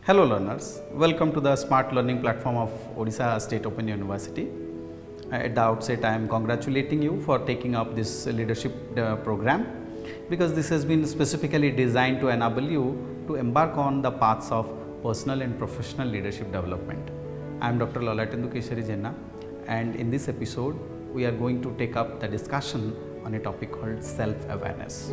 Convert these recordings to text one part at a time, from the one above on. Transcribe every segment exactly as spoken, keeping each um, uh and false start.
Hello learners, welcome to the smart learning platform of Odisha State Open University. At the outset, I am congratulating you for taking up this leadership uh, program, because this has been specifically designed to enable you to embark on the paths of personal and professional leadership development. I am Doctor Lalatendu Keshari Jenna, and in this episode we are going to take up the discussion on a topic called self-awareness.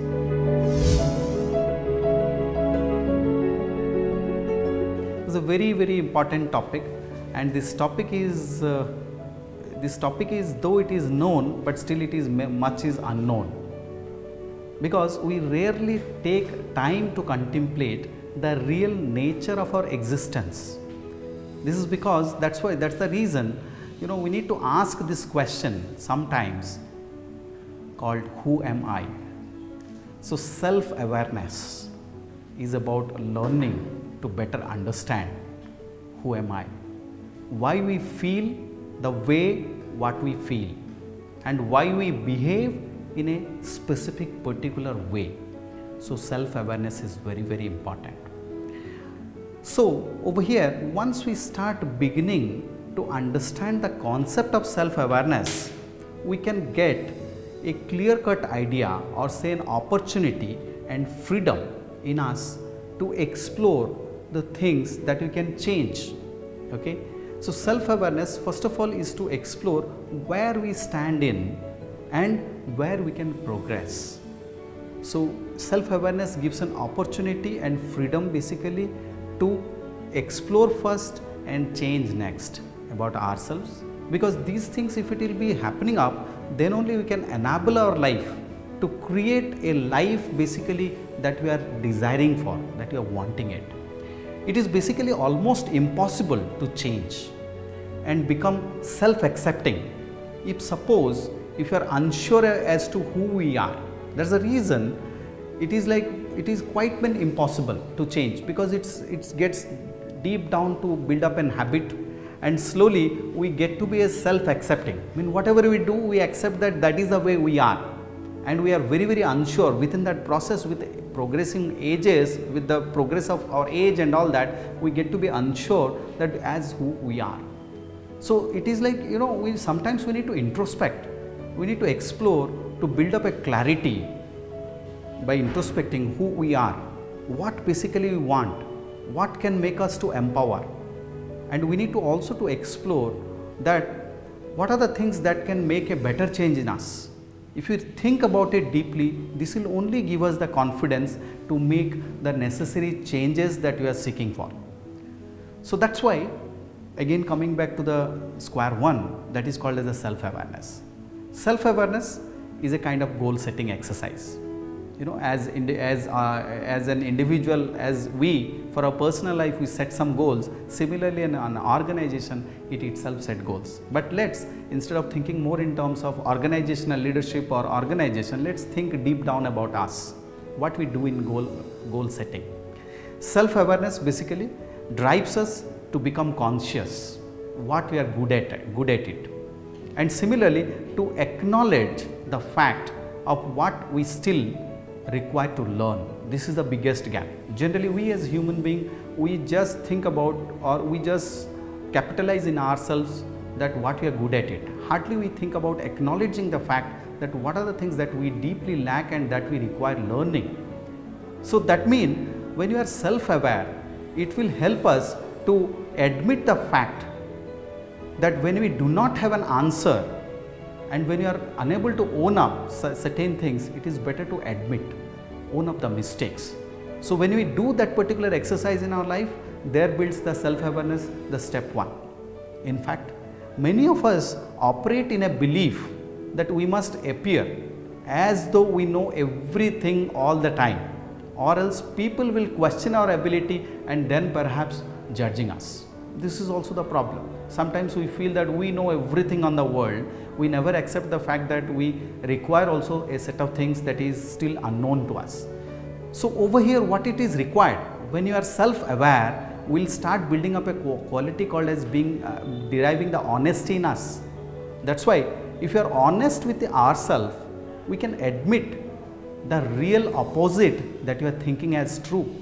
It's a very very important topic, and this topic is uh, this topic is though it is known, but still it is much is unknown, because we rarely take time to contemplate the real nature of our existence. This is because that's why that's the reason you know we need to ask this question sometimes, called who am I? So self-awareness is about learning to better understand who am I, why we feel the way what we feel, and why we behave in a specific particular way. So self-awareness is very very important. So over here, once we start beginning to understand the concept of self-awareness, we can get a clear-cut idea, or say an opportunity and freedom in us to explore the things that we can change. Okay, so self-awareness first of all is to explore where we stand in and where we can progress. So self-awareness gives an opportunity and freedom basically to explore first and change next about ourselves, because these things, if it will be happening up, then only we can enable our life to create a life basically that we are desiring for, that we are wanting it. It is basically almost impossible to change and become self-accepting if suppose if you are unsure as to who we are. That's the reason it is like it is quite been impossible to change, because it's it gets deep down to build up an habit, and slowly we get to be a self-accepting. I mean, whatever we do, we accept that that is the way we are, and we are very very unsure within that process. With progressing ages, with the progress of our age and all that, we get to be unsure that as who we are. So it is like you know we sometimes we need to introspect, we need to explore to build up a clarity by introspecting who we are, what basically we want, what can make us to empower, and we need to also to explore that what are the things that can make a better change in us. If you think about it deeply, this will only give us the confidence to make the necessary changes that we are seeking for. So that's why, again coming back to the square one, that is called as a self-awareness. Self-awareness is a kind of goal setting exercise. You know, as as uh, as an individual, as we for our personal life we set some goals, similarly in an organization it itself set goals. But let's, instead of thinking more in terms of organizational leadership or organization, let's think deep down about us, what we do in goal goal setting. Self-awareness basically drives us to become conscious what we are good at good at it, and similarly to acknowledge the fact of what we still required to learn. This is the biggest gap. Generally we as human being, we just think about, or we just capitalize in ourselves that what we are good at it. Hardly we think about acknowledging the fact that what are the things that we deeply lack and that we require learning. So that means when you are self-aware, it will help us to admit the fact that when we do not have an answer, and when you are unable to own up certain things, it is better to admit, own up the mistakes. So when we do that particular exercise in our life, there builds the self-awareness, the step one. In fact, many of us operate in a belief that we must appear as though we know everything all the time, or else people will question our ability and then perhaps judging us. This is also the problem. Sometimes we feel that we know everything on the world. We never accept the fact that we require also a set of things that is still unknown to us. So over here, what it is required, when you are self-aware, we will start building up a quality called as being uh, deriving the honesty in us. That's why if you are honest with ourselves, we can admit the real opposite that you are thinking as true.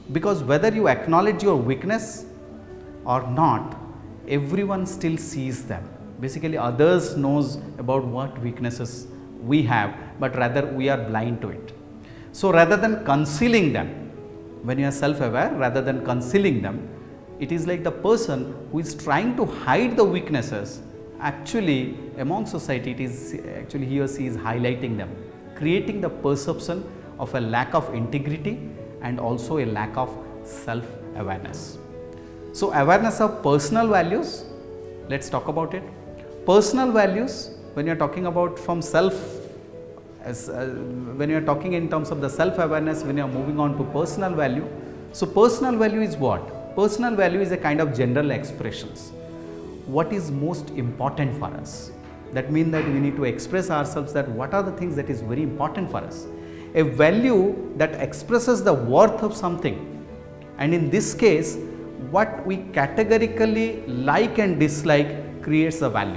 because whether you acknowledge your weakness or not, everyone still sees them. Basically, others knows about what weaknesses we have, but rather we are blind to it. So rather than concealing them, when you are self-aware, rather than concealing them, it is like the person who is trying to hide the weaknesses, actually among society, it is actually he or she is highlighting them, creating the perception of a lack of integrity and also a lack of self-awareness. So awareness of personal values, let's talk about it. Personal values, when you are talking about from self, as uh, when you are talking in terms of the self-awareness, when you are moving on to personal value. So personal value is what? Personal value is a kind of general expressions. What is most important for us? That means that we need to express ourselves that what are the things that is very important for us. A value that expresses the worth of something, and in this case what we categorically like and dislike creates the value.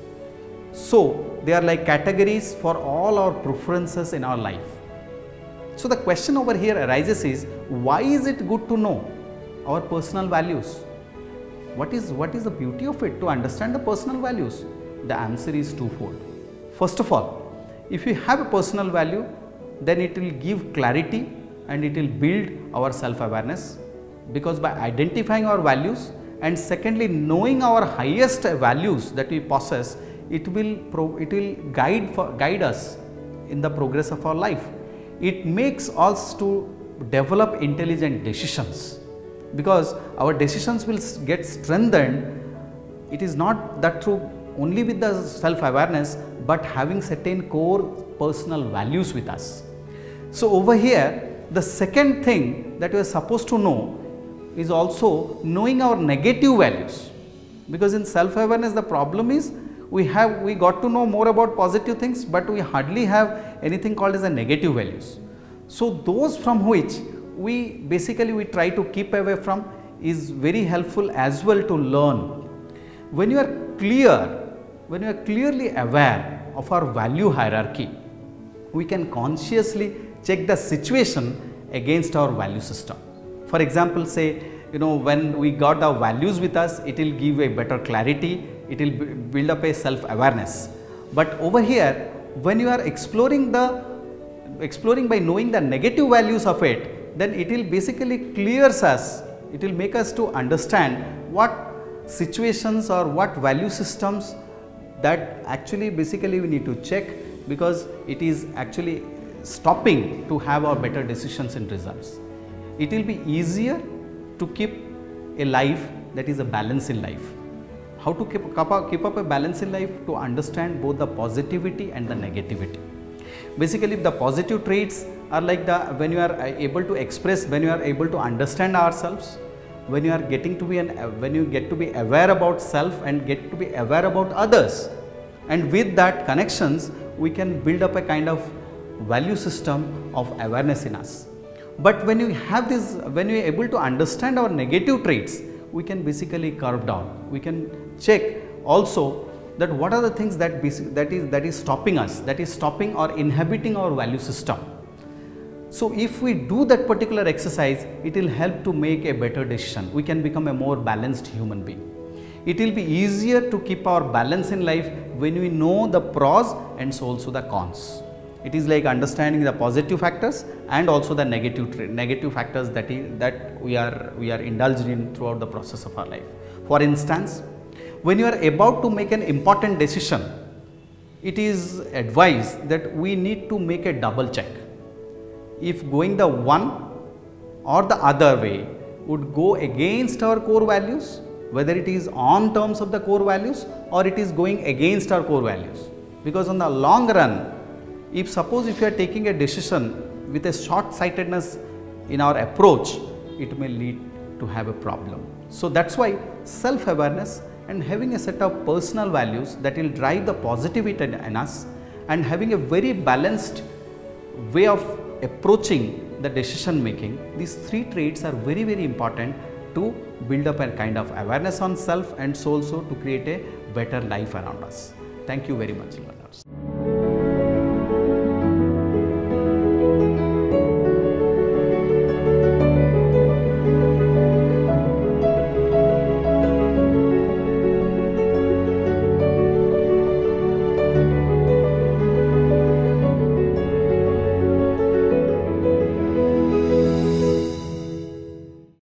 So they are like categories for all our preferences in our life. So the question over here arises is, why is it good to know our personal values? What is, what is the beauty of it to understand the personal values? The answer is twofold. First of all, if we have a personal value, then it will give clarity and it will build our self-awareness, because by identifying our values and secondly knowing our highest values that we possess, it will pro, it will guide for, guide us in the progress of our life. It makes us to develop intelligent decisions, because our decisions will get strengthened. It is not that through only with the self-awareness, but having certain core personal values with us. So over here, the second thing that we are supposed to know is also knowing our negative values, because in self-awareness the problem is we have we got to know more about positive things, but we hardly have anything called as a negative values. So those from which we basically we try to keep away from is very helpful as well to learn. When you are clear, when you are clearly aware of our value hierarchy, we can consciously check the situation against our value system. For example, say, you know, when we got our values with us, it will give a better clarity, it will build up a self-awareness. But over here, when you are exploring the, exploring by knowing the negative values of it, then it will basically clears us, it will make us to understand what situations or what value systems that actually basically we need to check, because it is actually stopping to have our better decisions and results. It will be easier to keep a life that is a balance in life. How to keep, keep, up, keep up a balance in life? To understand both the positivity and the negativity. Basically, the positive traits are like the when you are able to express, when you are able to understand ourselves, when you are getting to be an, when you get to be aware about self and get to be aware about others, and with that connections we can build up a kind of value system of awareness in us. But when you have this, when you are able to understand our negative traits, we can basically curve down. We can check also that what are the things that that is that is stopping us, that is stopping or inhibiting our value system. So if we do that particular exercise, it will help to make a better decision. We can become a more balanced human being. It will be easier to keep our balance in life when we know the pros and also the cons. It is like understanding the positive factors and also the negative negative factors that is that we are we are indulged in throughout the process of our life. For instance, when you are about to make an important decision, it is advised that we need to make a double check. If going the one or the other way would go against our core values, whether it is on terms of the core values or it is going against our core values. Because on the long run, if suppose if you are taking a decision with a short-sightedness in our approach, it may lead to have a problem. So that's why self-awareness and having a set of personal values that will drive the positivity in us, and having a very balanced way of approaching the decision making, these three traits are very very important to build up a kind of awareness on self and so also to create a better life around us. Thank you very much, learners.